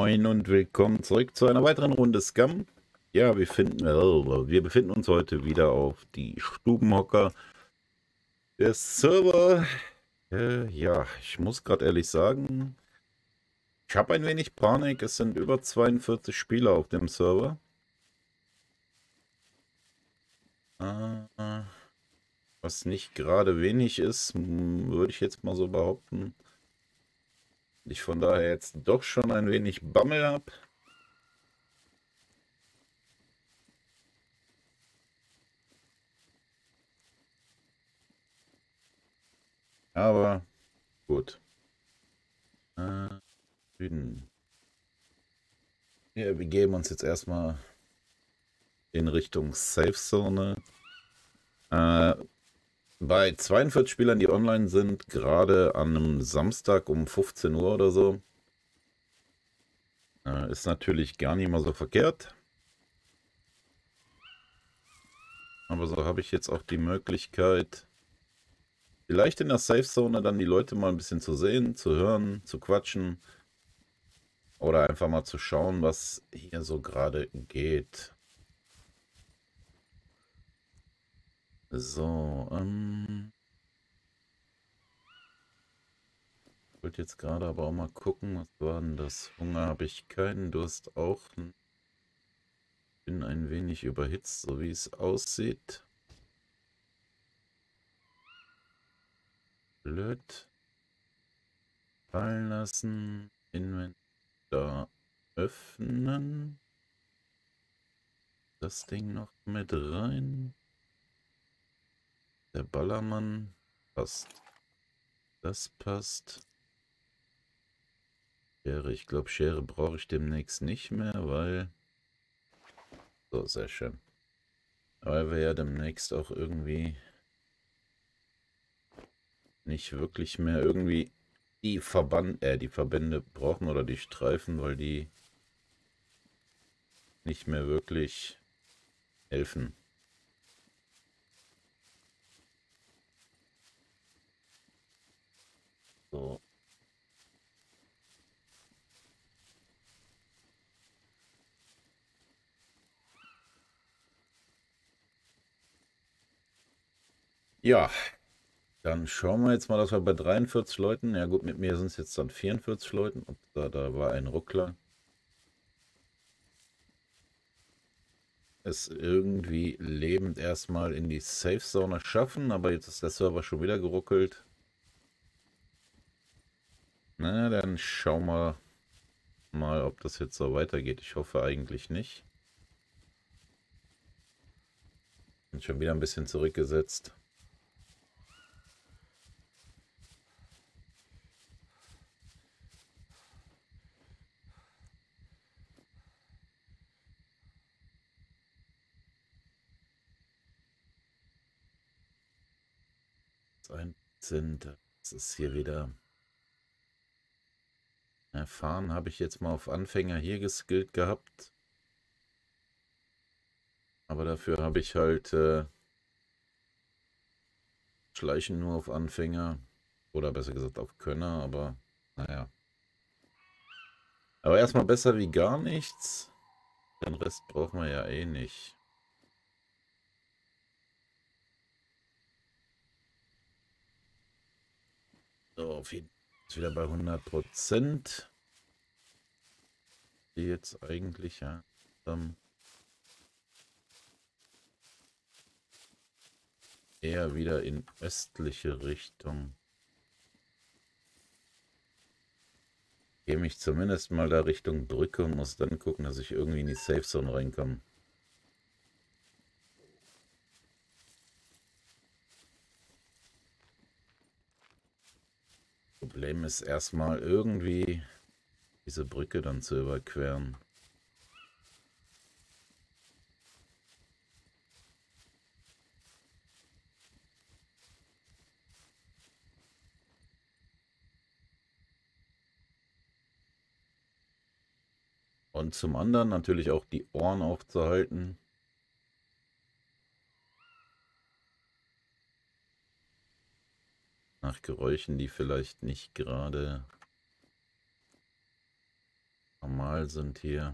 Moin und willkommen zurück zu einer weiteren Runde Scum. Ja, wir befinden uns heute wieder auf die Stubenhocker. Der Server, ja, ich muss gerade ehrlich sagen, ich habe ein wenig Panik. Es sind über 42 Spieler auf dem Server. Was nicht gerade wenig ist, würde ich jetzt mal so behaupten. Ich von daher jetzt doch schon ein wenig Bammel habe. Aber gut. Süden. Ja, wir geben uns jetzt erstmal in Richtung Safe Zone. Bei 42 Spielern, die online sind, gerade an einem Samstag um 15 Uhr oder so, ist natürlich gar nicht mal so verkehrt. Aber so habe ich jetzt auch die Möglichkeit, vielleicht in der Safe Zone dann die Leute mal ein bisschen zu sehen, zu hören, zu quatschen. Oder einfach mal zu schauen, was hier so gerade geht. So, ich wollte jetzt gerade aber auch mal gucken, was war denn das? Hunger habe ich keinen, Durst auch. Bin ein wenig überhitzt, so wie es aussieht. Blöd. Fallen lassen. Inventar öffnen. Das Ding noch mit rein. Der Ballermann passt. Das passt. Schere, ich glaube, Schere brauche ich demnächst nicht mehr, weil... So, sehr schön. Weil wir ja demnächst auch irgendwie nicht wirklich mehr irgendwie die Verbände brauchen oder die Streifen, weil die nicht mehr wirklich helfen. So. Ja, dann schauen wir jetzt mal, dass wir bei 43 Leuten, ja gut, mit mir sind es jetzt dann 44 Leuten, und da war ein Ruckler. Es irgendwie lebend erstmal in die Safe Zone schaffen, aber jetzt ist der Server schon wieder geruckelt. Na, dann schauen wir mal, ob das jetzt so weitergeht. Ich hoffe eigentlich nicht. Bin schon wieder ein bisschen zurückgesetzt. Das ist hier wieder. Erfahren habe ich jetzt mal auf Anfänger hier geskillt gehabt. Aber dafür habe ich halt Schleichen nur auf Anfänger. Oder besser gesagt auf Könner, aber naja. Aber erstmal besser wie gar nichts. Den Rest brauchen wir ja eh nicht. So, auf jeden Fall ist wieder bei 100%. Die jetzt eigentlich ja eher wieder in östliche Richtung. Gehe mich zumindest mal da Richtung Brücke und muss dann gucken, dass ich irgendwie in die Safe Zone reinkomme. Problem ist erstmal irgendwie diese Brücke dann zu überqueren. Und zum anderen natürlich auch die Ohren aufzuhalten. Nach Geräuschen, die vielleicht nicht gerade normal sind hier.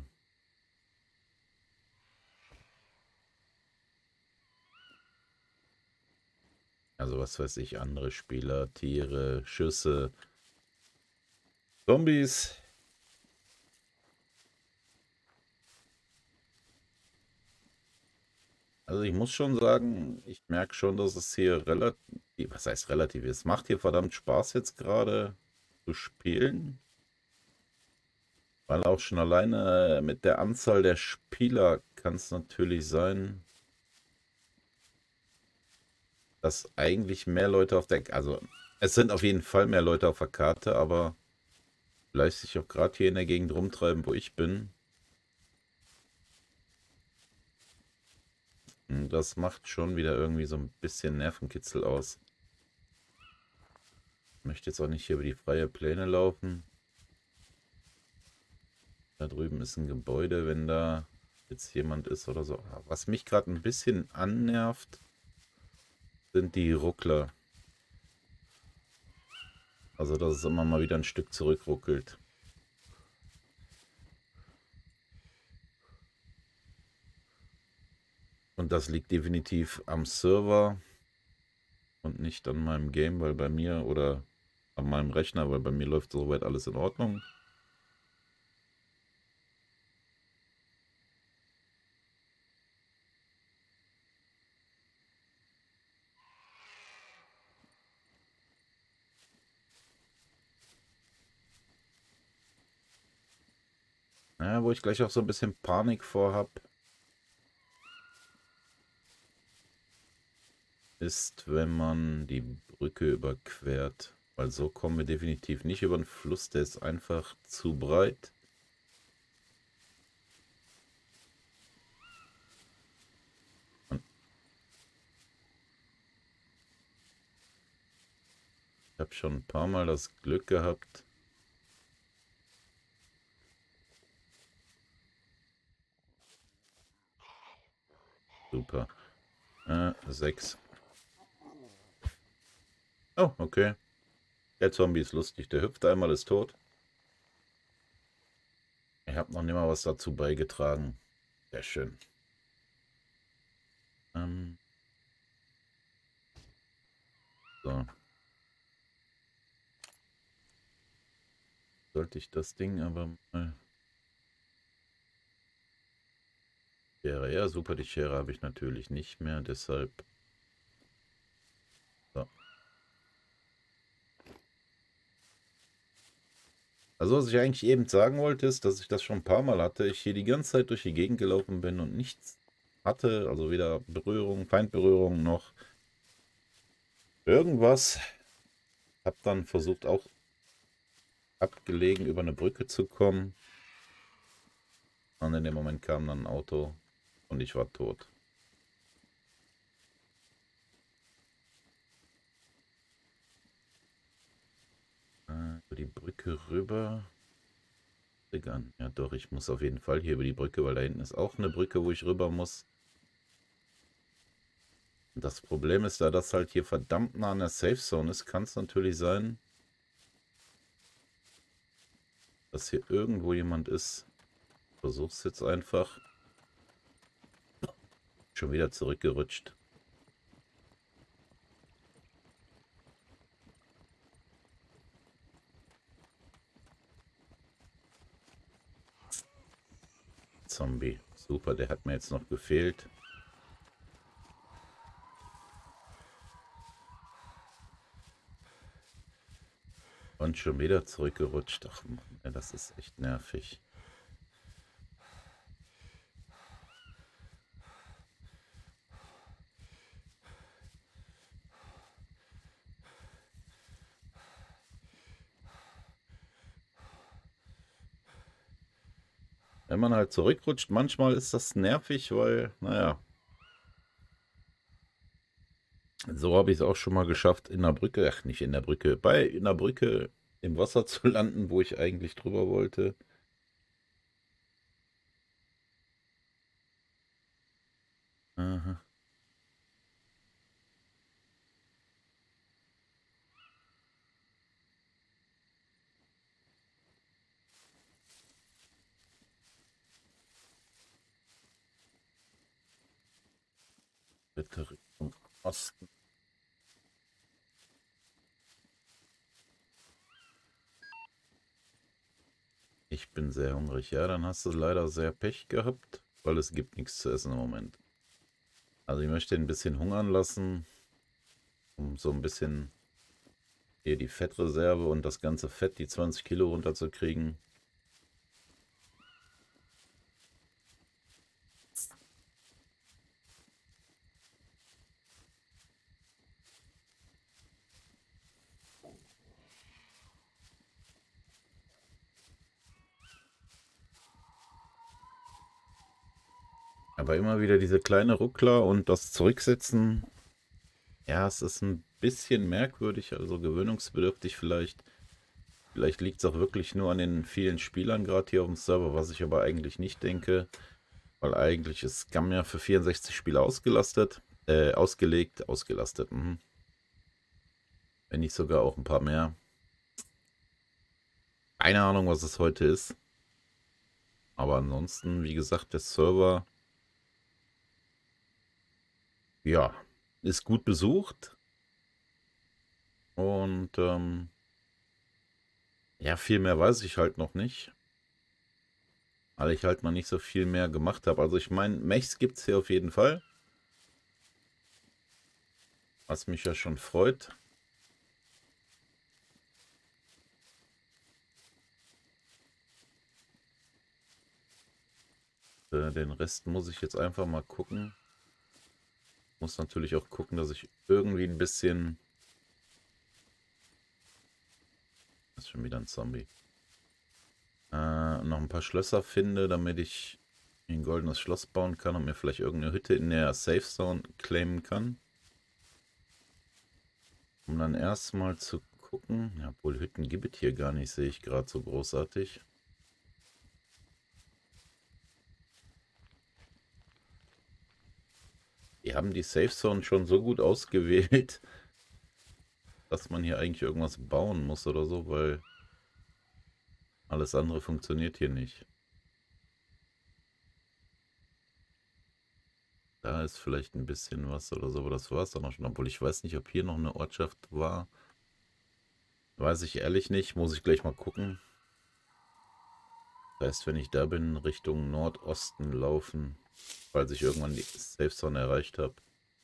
Also was weiß ich, andere Spieler, Tiere, Schüsse, Zombies. Also ich muss schon sagen, ich merke schon, dass es hier relativ, was heißt relativ, es macht hier verdammt Spaß jetzt gerade zu spielen. Weil auch schon alleine mit der Anzahl der Spieler kann es natürlich sein, dass eigentlich mehr Leute auf der, also es sind auf jeden Fall mehr Leute auf der Karte, aber vielleicht sich auch gerade hier in der Gegend rumtreiben, wo ich bin. Und das macht schon wieder irgendwie so ein bisschen Nervenkitzel aus. Ich möchte jetzt auch nicht hier über die freie Pläne laufen. Da drüben ist ein Gebäude, wenn da jetzt jemand ist oder so. Was mich gerade ein bisschen annervt, sind die Ruckler. Also, dass es immer mal wieder ein Stück zurückruckelt. Und das liegt definitiv am Server und nicht an meinem Game, weil bei mir oder an meinem Rechner, weil bei mir läuft soweit alles in Ordnung. Ja, wo ich gleich auch so ein bisschen Panik vor habe, ist, wenn man die Brücke überquert. Weil so kommen wir definitiv nicht über den Fluss, der ist einfach zu breit. Und ich habe schon ein paar Mal das Glück gehabt. Super. 6. Oh, okay. Der Zombie ist lustig. Der hüpft einmal, ist tot. Ich habe noch nicht mal was dazu beigetragen. Sehr schön. So. Sollte ich das Ding aber mal... Schere. Ja, super, die Schere habe ich natürlich nicht mehr, deshalb... So. Also was ich eigentlich eben sagen wollte, ist, dass ich das schon ein paar Mal hatte. Ich hier die ganze Zeit durch die Gegend gelaufen bin und nichts hatte. Also weder Berührung, Feindberührung noch irgendwas. Hab dann versucht auch abgelegen über eine Brücke zu kommen. Und in dem Moment kam dann ein Auto und ich war tot. Über die Brücke rüber. Ja doch, ich muss auf jeden Fall hier über die Brücke, weil da hinten ist auch eine Brücke, wo ich rüber muss. Das Problem ist, da das halt hier verdammt nah an der Safe Zone ist, kann es natürlich sein, dass hier irgendwo jemand ist. Versuch's jetzt einfach. Schon wieder zurückgerutscht. Zombie. Super, der hat mir jetzt noch gefehlt. Und schon wieder zurückgerutscht. Ach Mann, das ist echt nervig. Wenn man halt zurückrutscht, manchmal ist das nervig, weil, naja. So habe ich es auch schon mal geschafft, in der Brücke, ach nicht in der Brücke, in der Brücke im Wasser zu landen, wo ich eigentlich drüber wollte. Aha. Bitte Richtung Osten. Ich bin sehr hungrig. Ja, dann hast du leider sehr Pech gehabt, weil es gibt nichts zu essen im Moment. Also ich möchte ihn ein bisschen hungern lassen, um so ein bisschen hier die Fettreserve und das ganze Fett, die 20 Kilo runterzukriegen. Aber immer wieder diese kleine Ruckler und das Zurücksetzen. Ja, es ist ein bisschen merkwürdig, also gewöhnungsbedürftig vielleicht. Vielleicht liegt es auch wirklich nur an den vielen Spielern gerade hier auf dem Server, was ich aber eigentlich nicht denke. Weil eigentlich ist Scum ja für 64 Spiele ausgelastet. Ausgelastet. Wenn nicht sogar auch ein paar mehr. Keine Ahnung, was es heute ist. Aber ansonsten, wie gesagt, der Server, ja, ist gut besucht. Und ja, viel mehr weiß ich halt noch nicht. Weil ich halt noch nicht so viel mehr gemacht habe. Also ich meine, Mechs gibt es hier auf jeden Fall. Was mich ja schon freut. Den Rest muss ich jetzt einfach mal gucken. Muss natürlich auch gucken, dass ich irgendwie ein bisschen... Das ist schon wieder ein Zombie. Noch ein paar Schlösser finde, damit ich ein goldenes Schloss bauen kann und mir vielleicht irgendeine Hütte in der Safe Zone claimen kann. Um dann erstmal zu gucken. Ja, obwohl Hütten gibt es hier gar nicht, sehe ich gerade so großartig. Die haben die Safe Zone schon so gut ausgewählt, dass man hier eigentlich irgendwas bauen muss oder so, weil alles andere funktioniert hier nicht. Da ist vielleicht ein bisschen was oder so, aber das war es dann auch schon. Obwohl ich weiß nicht, ob hier noch eine Ortschaft war. Weiß ich ehrlich nicht, muss ich gleich mal gucken. Das heißt, wenn ich da bin, Richtung Nordosten laufen, falls ich irgendwann die Safe Zone erreicht habe.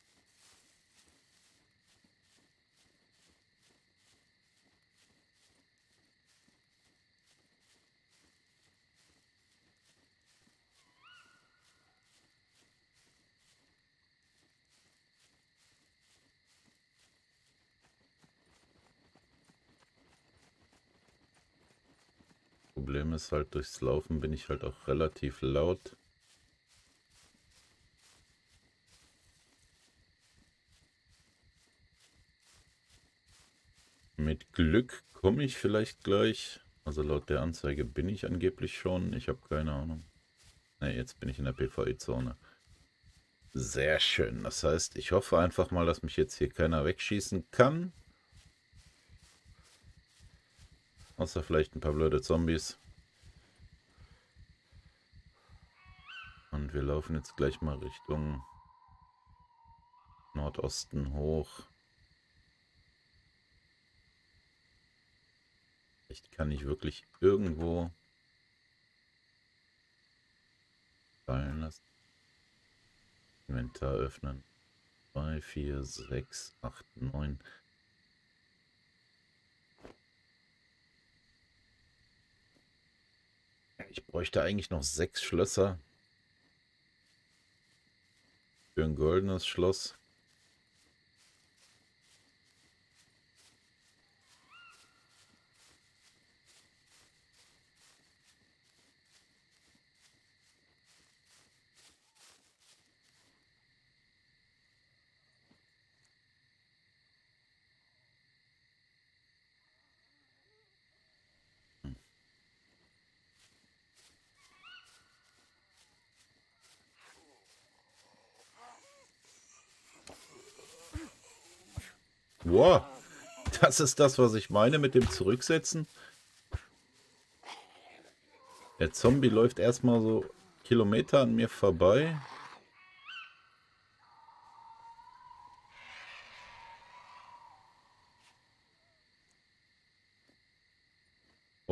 Problem ist halt, durchs Laufen bin ich halt auch relativ laut. Mit Glück komme ich vielleicht gleich. Also laut der Anzeige bin ich angeblich schon. Ich habe keine Ahnung. Ne, jetzt bin ich in der PvE-Zone. Sehr schön. Das heißt, ich hoffe einfach mal, dass mich jetzt hier keiner wegschießen kann. Außer vielleicht ein paar blöde Zombies. Und wir laufen jetzt gleich mal Richtung Nordosten hoch. Vielleicht kann ich wirklich irgendwo fallen lassen. Inventar öffnen. 2, 4, 6, 8, 9. Ich bräuchte eigentlich noch 6 Schlösser für ein goldenes Schloss. Wow, das ist das, was ich meine mit dem Zurücksetzen. Der Zombie läuft erstmal so Kilometer an mir vorbei.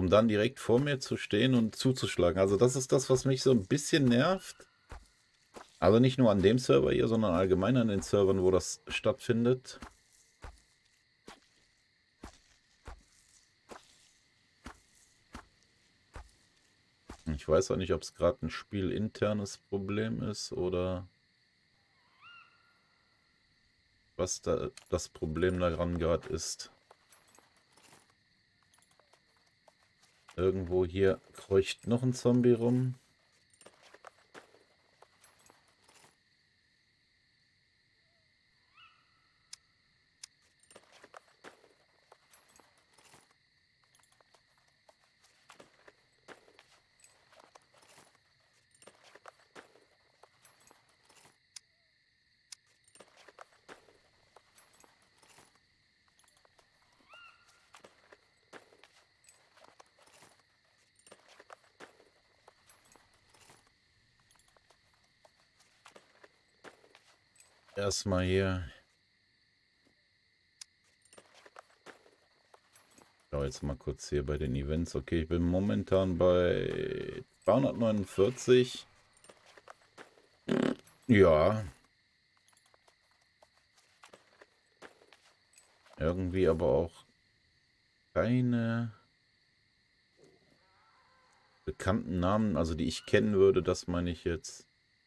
um dann direkt vor mir zu stehen und zuzuschlagen. Also das ist das, was mich so ein bisschen nervt. Also nicht nur an dem Server hier, sondern allgemein an den Servern, wo das stattfindet. Ich weiß auch nicht, ob es gerade ein spielinternes Problem ist oder was da das Problem daran gerade ist. Irgendwo hier kreucht noch ein Zombie rum. Erstmal hier. Schau jetzt mal kurz hier bei den Events. Okay, ich bin momentan bei 249. Ja. Irgendwie aber auch keine bekannten Namen, also die ich kennen würde, das meine ich jetzt.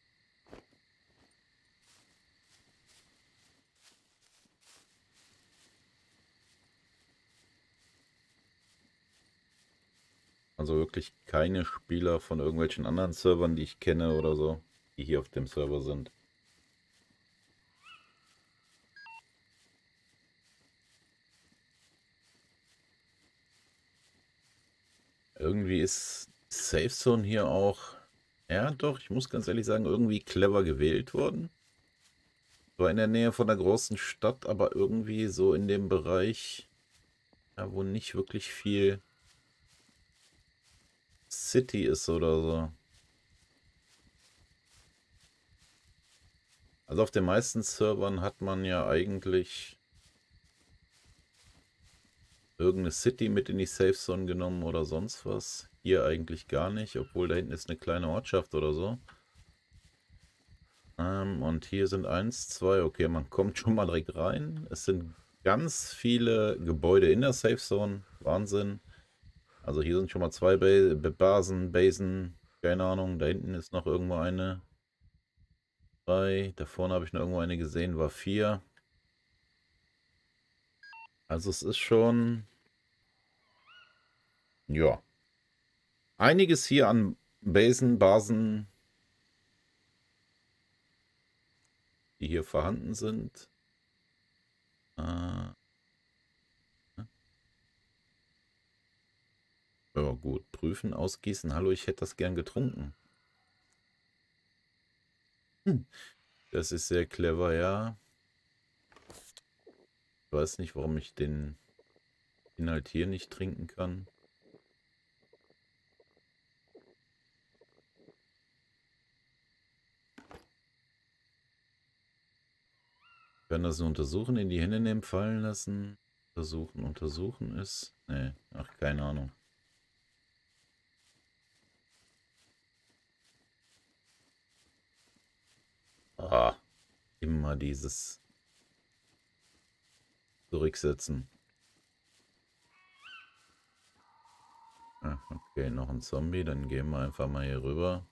Also wirklich keine Spieler von irgendwelchen anderen Servern, die ich kenne oder so, die hier auf dem Server sind. Irgendwie ist Safe Zone hier auch, ja doch, ich muss ganz ehrlich sagen, irgendwie clever gewählt worden. Zwar in der Nähe von der großen Stadt, aber irgendwie so in dem Bereich, ja, wo nicht wirklich viel City ist oder so. Also auf den meisten Servern hat man ja eigentlich irgendeine City mit in die Safe Zone genommen oder sonst was. Hier eigentlich gar nicht, obwohl da hinten ist eine kleine Ortschaft oder so. Und hier sind 1, 2, okay, man kommt schon mal direkt rein. Es sind ganz viele Gebäude in der Safe Zone. Wahnsinn. Also hier sind schon mal 2 Basen, keine Ahnung. Da hinten ist noch irgendwo eine. 3, da vorne habe ich noch irgendwo eine gesehen, war 4. Also es ist schon, ja, einiges hier an Basen, die hier vorhanden sind. Ja gut, prüfen, ausgießen. Hallo, ich hätte das gern getrunken. Das ist sehr clever, ja. Ich weiß nicht, warum ich den Inhalt hier nicht trinken kann. Ich kann das nur untersuchen, in die Hände nehmen, fallen lassen. Untersuchen ist. Nee, ach, keine Ahnung. Ah, immer dieses Zurücksetzen. Ah, okay, noch ein Zombie. Dann gehen wir einfach mal hier rüber.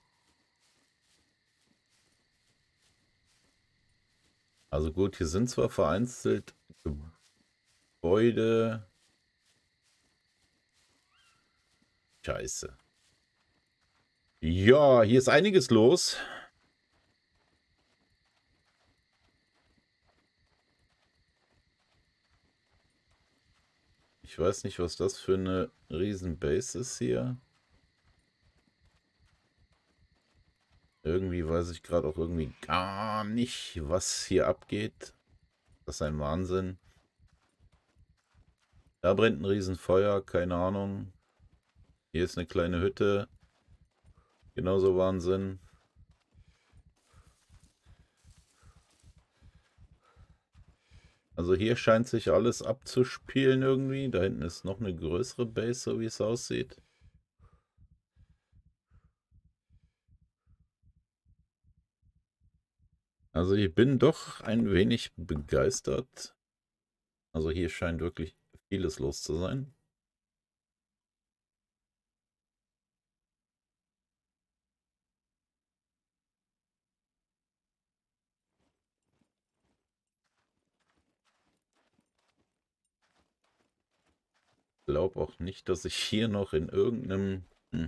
Also gut, hier sind zwar vereinzelt Gebäude. Scheiße. Ja, hier ist einiges los. Ich weiß nicht, was das für eine Riesenbase ist hier. Irgendwie weiß ich gerade auch irgendwie gar nicht, was hier abgeht. Das ist ein Wahnsinn. Da brennt ein Riesenfeuer, keine Ahnung. Hier ist eine kleine Hütte. Genauso Wahnsinn. Also hier scheint sich alles abzuspielen irgendwie. Da hinten ist noch eine größere Base, so wie es aussieht. Also ich bin doch ein wenig begeistert. Also hier scheint wirklich vieles los zu sein. Ich glaube auch nicht, dass ich hier noch in irgendeinem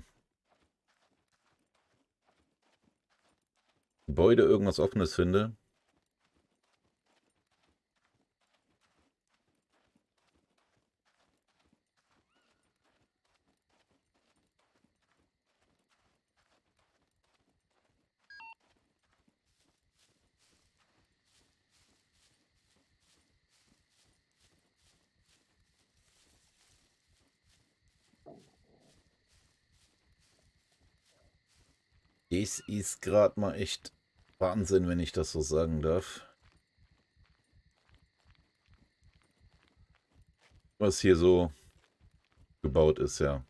Gebäude irgendwas Offenes finde. Das ist gerade mal echt Wahnsinn, wenn ich das so sagen darf. Was hier so gebaut ist, ja.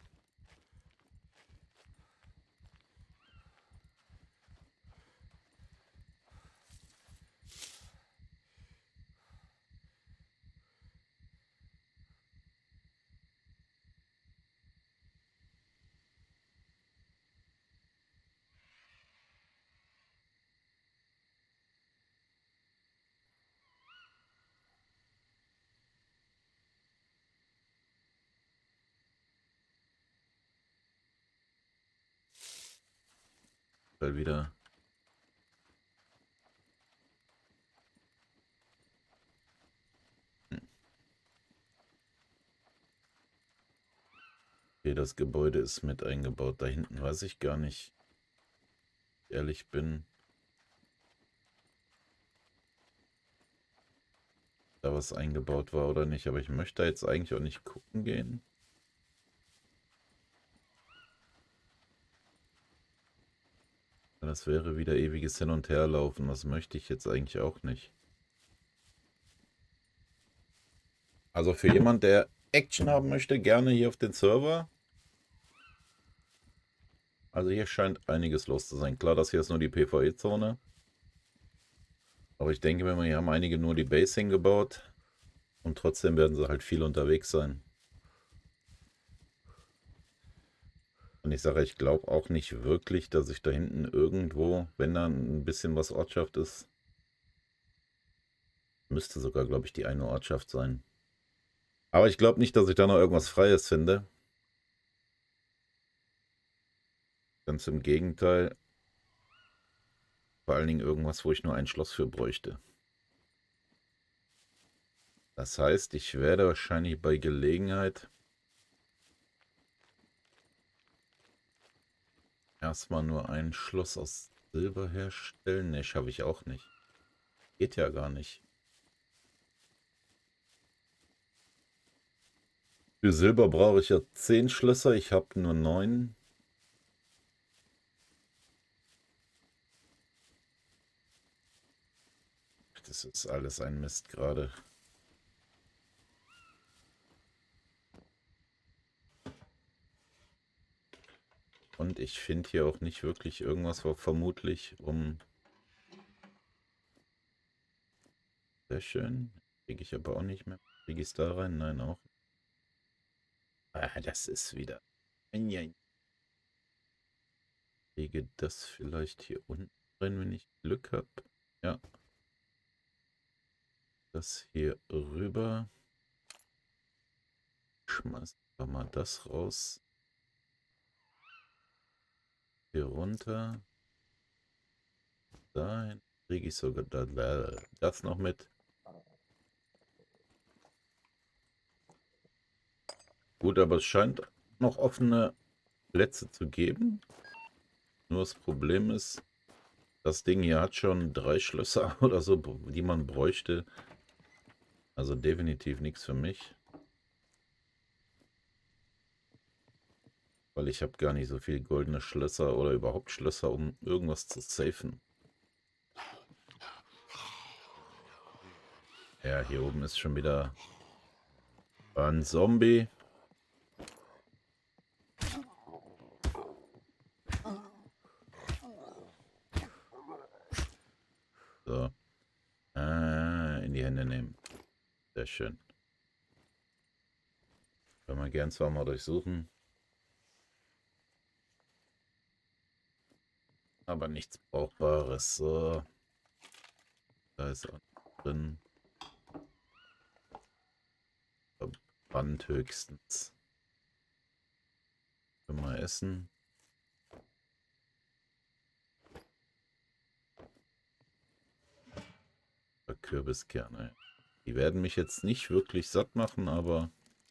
Weil wieder. Okay, das Gebäude ist mit eingebaut. Da hinten weiß ich gar nicht. Ehrlich bin. Da was eingebaut war oder nicht. Aber ich möchte jetzt eigentlich auch nicht gucken gehen. Das wäre wieder ewiges Hin- und Herlaufen. Das möchte ich jetzt eigentlich auch nicht. Also für jemand, der Action haben möchte, gerne hier auf den Server. Also hier scheint einiges los zu sein. Klar, das hier ist nur die PvE-Zone. Aber ich denke mir mal, hier haben einige nur die Base hingebaut. Und trotzdem werden sie halt viel unterwegs sein. Und ich sage, ich glaube auch nicht wirklich, dass ich da hinten irgendwo, wenn da ein bisschen was Ortschaft ist, müsste sogar, glaube ich, die eine Ortschaft sein. Aber ich glaube nicht, dass ich da noch irgendwas Freies finde. Ganz im Gegenteil. Vor allen Dingen irgendwas, wo ich nur ein Schloss für bräuchte. Das heißt, ich werde wahrscheinlich bei Gelegenheit erstmal nur ein Schloss aus Silber herstellen. Ne, schaffe ich auch nicht. Geht ja gar nicht. Für Silber brauche ich ja 10 Schlösser. Ich habe nur 9. Das ist alles ein Mist gerade. Und ich finde hier auch nicht wirklich irgendwas, wo vermutlich um... Sehr schön. Kriege ich aber auch nicht mehr. Kriege ich es da rein? Nein, auch. Ah, das ist wieder... Kriege das vielleicht hier unten rein, wenn ich Glück habe. Ja. Das hier rüber. Schmeiß mal das raus. Hier runter. Dahin kriege ich sogar das noch mit. Gut, aber es scheint noch offene Plätze zu geben. Nur das Problem ist, das Ding hier hat schon 3 Schlösser oder so, die man bräuchte. Also definitiv nichts für mich. Weil ich habe gar nicht so viel goldene Schlösser oder überhaupt Schlösser, um irgendwas zu safen. Ja, hier oben ist schon wieder ein Zombie. So. In die Hände nehmen. Sehr schön. Können wir gern zwar mal durchsuchen. Aber nichts Brauchbares. So. Da ist auch drin. Verbrannt höchstens. Können wir essen. Kürbiskerne. Die werden mich jetzt nicht wirklich satt machen, aber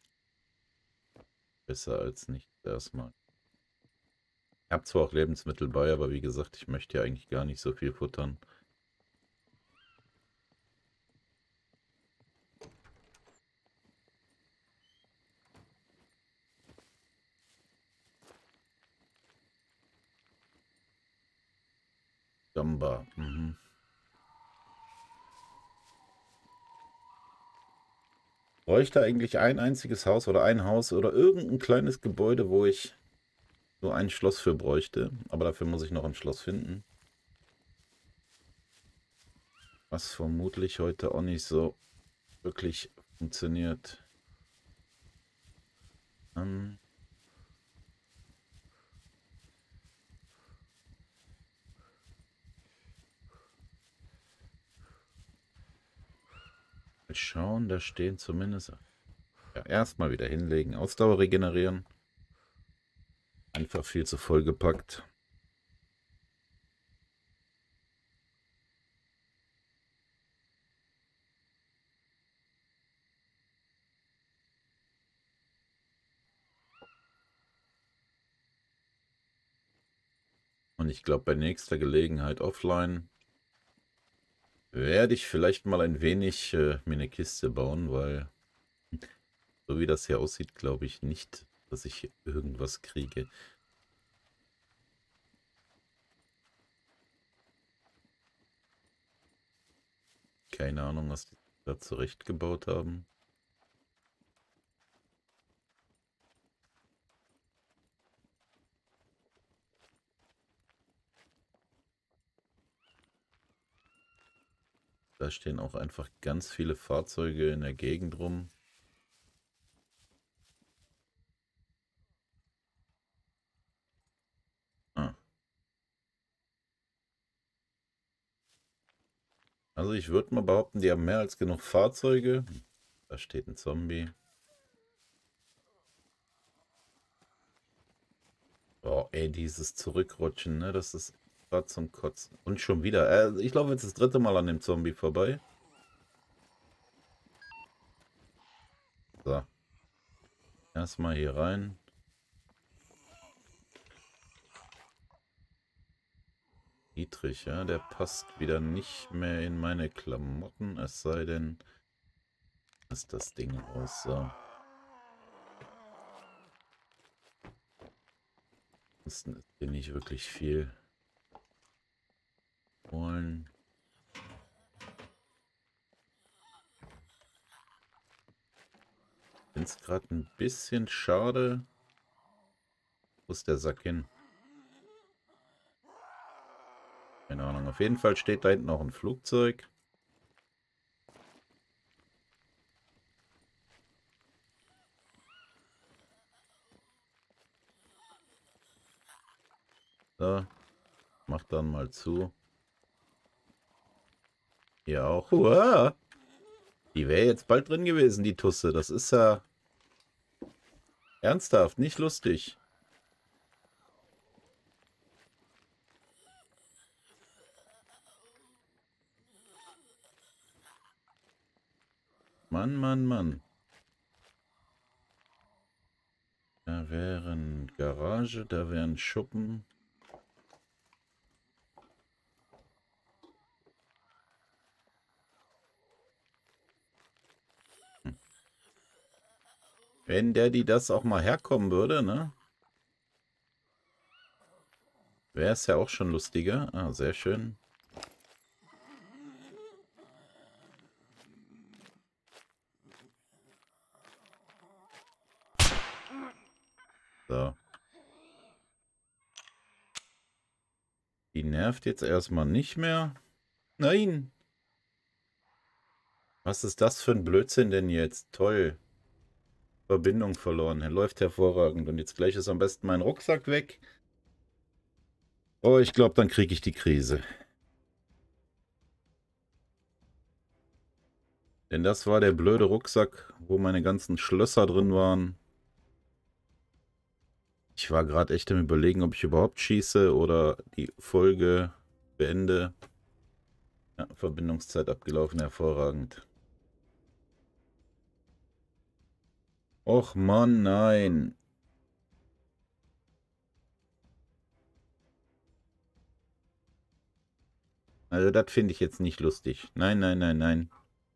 besser als nicht erstmal. Ich habe zwar auch Lebensmittel bei, aber wie gesagt, ich möchte ja eigentlich gar nicht so viel futtern. Gamba. Mhm. Bräuchte eigentlich ein einziges Haus oder ein Haus oder irgendein kleines Gebäude, wo ich so ein Schloss für bräuchte. Aber dafür muss ich noch ein Schloss finden. Was vermutlich heute auch nicht so wirklich funktioniert. Mal schauen, da stehen zumindest... Ja, erstmal wieder hinlegen, Ausdauer regenerieren. Einfach viel zu voll gepackt. Und ich glaube, bei nächster Gelegenheit offline werde ich vielleicht mal ein wenig mir eine Kiste bauen, weil so wie das hier aussieht, glaube ich nicht, dass ich irgendwas kriege. Keine Ahnung, was die da zurechtgebaut haben. Da stehen auch einfach ganz viele Fahrzeuge in der Gegend rum. Ah. Also ich würde mal behaupten, die haben mehr als genug Fahrzeuge. Da steht ein Zombie. Oh, ey, dieses Zurückrutschen, ne? Das ist gerade zum Kotzen. Und schon wieder. Ich laufe jetzt das dritte Mal an dem Zombie vorbei. So. Erstmal hier rein. Dietrich, ja, der passt wieder nicht mehr in meine Klamotten. Es sei denn, ist das Ding aus. So. Ansonsten ist hier nicht wirklich viel holen. Finde es gerade ein bisschen schade. Wo ist der Sack hin? Keine Ahnung. Auf jeden Fall steht da hinten auch ein Flugzeug. So. Mach dann mal zu. Hier auch. Uah! Die wäre jetzt bald drin gewesen, die Tusse. Das ist ja ernsthaft, nicht lustig. Mann, Mann, Mann. Da wäre eine Garage, da wäre ein Schuppen. Wenn der die das auch mal herkommen würde, ne? Wäre es ja auch schon lustiger. Ah, sehr schön. Die nervt jetzt erstmal nicht mehr. Nein! Was ist das für ein Blödsinn denn jetzt? Toll. Verbindung verloren. Er läuft hervorragend. Und jetzt gleich ist am besten mein Rucksack weg. Oh, ich glaube, dann kriege ich die Krise. Denn das war der blöde Rucksack, wo meine ganzen Schlösser drin waren. Ich war gerade echt am Überlegen, ob ich überhaupt schieße oder die Folge beende. Ja, Verbindungszeit abgelaufen, hervorragend. Och Mann, nein. Also das finde ich jetzt nicht lustig. Nein, nein, nein, nein.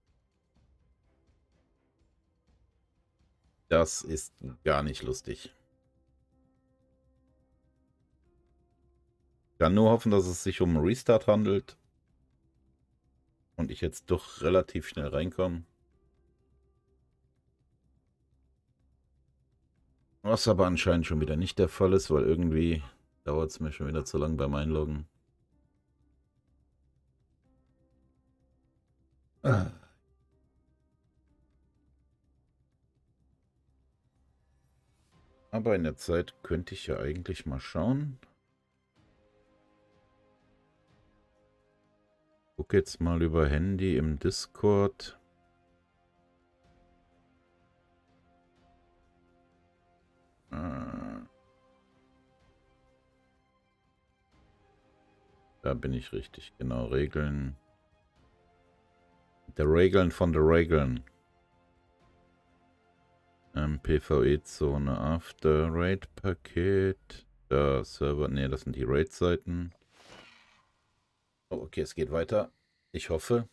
Das ist gar nicht lustig. Ich kann nur hoffen, dass es sich um einen Restart handelt. Und ich jetzt doch relativ schnell reinkomme. Was aber anscheinend schon wieder nicht der Fall ist, weil irgendwie dauert es mir schon wieder zu lang beim Einloggen. Ah. Aber in der Zeit könnte ich ja eigentlich mal schauen. Guck jetzt mal über Handy im Discord. Da bin ich richtig. Genau, Regeln. Der Regeln von der Regeln. PvE-Zone After Raid-Paket. Da Server. Ne, das sind die Raid-Seiten. Oh, okay, es geht weiter. Ich hoffe.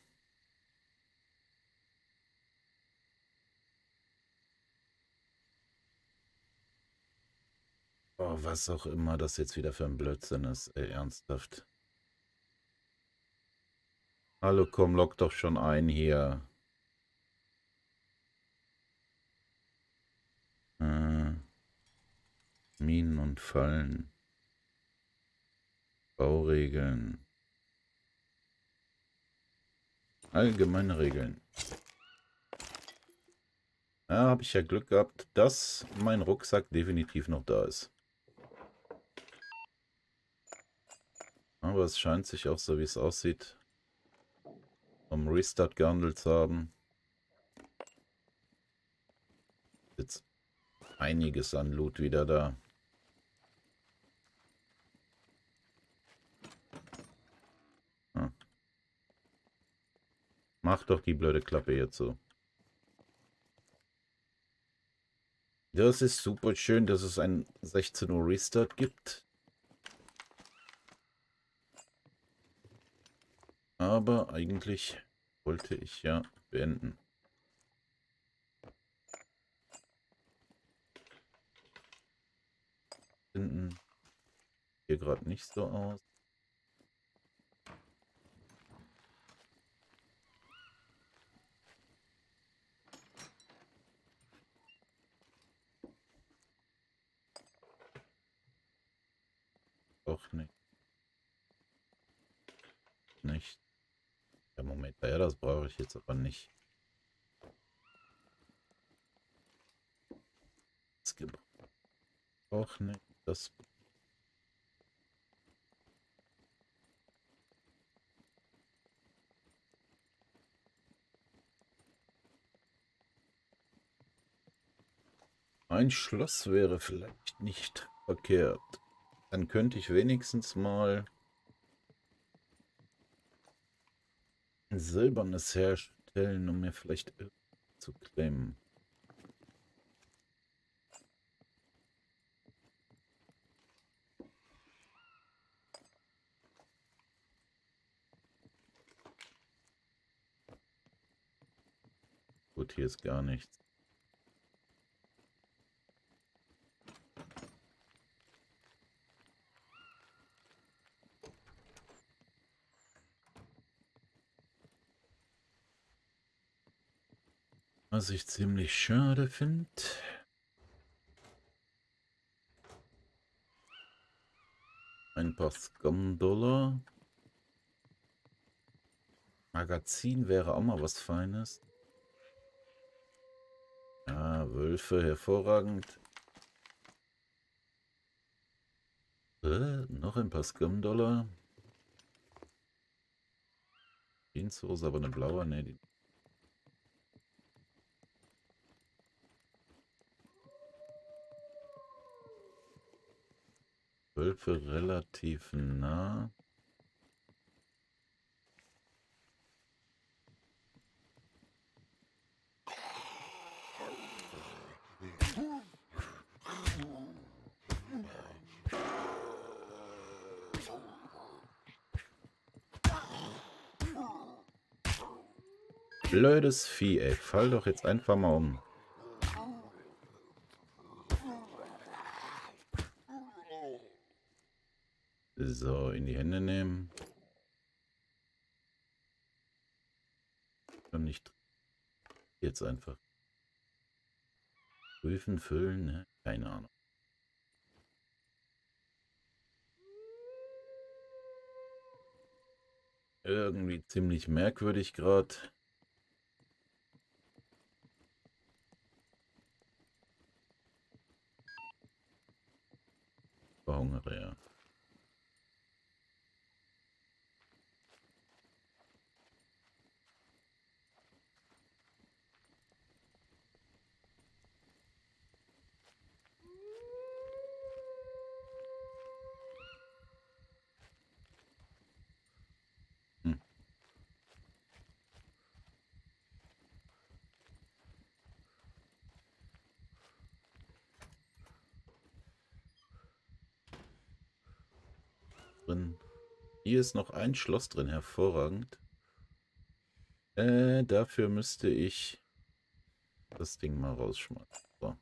Oh, was auch immer das jetzt wieder für ein Blödsinn ist. Ey, ernsthaft. Hallo, komm, log doch schon ein hier. Minen und Fallen. Bauregeln. Allgemeine Regeln. Da habe ich ja Glück gehabt, dass mein Rucksack definitiv noch da ist. Aber es scheint sich auch so, wie es aussieht, um Restart gehandelt zu haben. Jetzt einiges an Loot wieder da. Ah. Mach doch die blöde Klappe jetzt so. Das ist super schön, dass es ein 16 Uhr Restart gibt. Aber eigentlich wollte ich ja beenden. Finden hier gerade nicht so aus. Doch nicht. Nicht. Ja, Moment, ja, das brauche ich jetzt aber nicht. Das gibt auch nicht. Das ein Schloss wäre vielleicht nicht verkehrt. Dann könnte ich wenigstens mal ein silbernes herstellen, um mir vielleicht zu claimen. Gut, hier ist gar nichts. Was ich ziemlich schade finde. Ein paar Scum-Dollar. Magazin wäre auch mal was Feines. Ja, Wölfe, hervorragend. Noch ein paar Scum-Dollar. Jeanshose, aber eine blaue, ne. Die Wölfe relativ nah. Blödes Vieh, ey. Fall doch jetzt einfach mal um. So, in die Hände nehmen. Und nicht jetzt einfach. Prüfen, füllen, ne? Keine Ahnung. Irgendwie ziemlich merkwürdig gerade. Verhungere, ja. Hm. Drin. Hier ist noch ein Schloss drin, hervorragend. Dafür müsste ich das Ding mal rausschmeißen. So.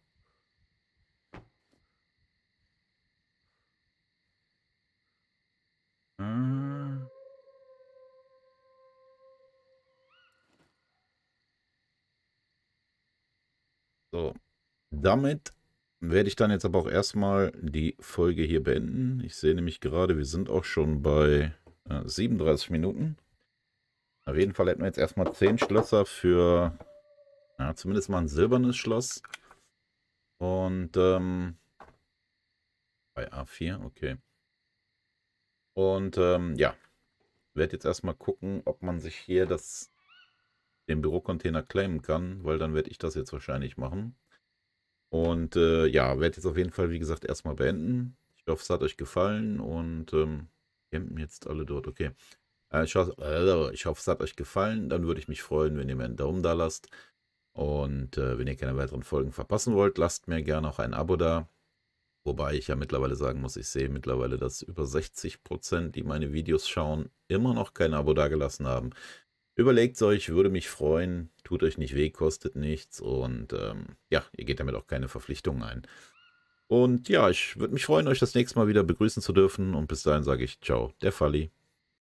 So. Damit werde ich dann jetzt aber auch erstmal die Folge hier beenden. Ich sehe nämlich gerade, wir sind auch schon bei 37 Minuten. Auf jeden Fall hätten wir jetzt erstmal 10 Schlösser für ja, zumindest mal ein silbernes Schloss. Und bei A4, okay. Und ja, werde jetzt erstmal gucken, ob man sich hier den Bürocontainer claimen kann, weil dann werde ich das jetzt wahrscheinlich machen. Und ja, werde jetzt auf jeden Fall, wie gesagt, erstmal beenden. Ich hoffe, es hat euch gefallen und campen jetzt alle dort, okay. Ich hoffe, es hat euch gefallen. Dann würde ich mich freuen, wenn ihr mir einen Daumen da lasst. Und wenn ihr keine weiteren Folgen verpassen wollt, lasst mir gerne auch ein Abo da. Wobei ich ja mittlerweile sagen muss, ich sehe mittlerweile, dass über 60%, die meine Videos schauen, immer noch kein Abo dagelassen haben. Überlegt es euch, würde mich freuen. Tut euch nicht weh, kostet nichts. Und ja, ihr geht damit auch keine Verpflichtungen ein. Und ja, ich würde mich freuen, euch das nächste Mal wieder begrüßen zu dürfen. Und bis dahin sage ich ciao, der Falli.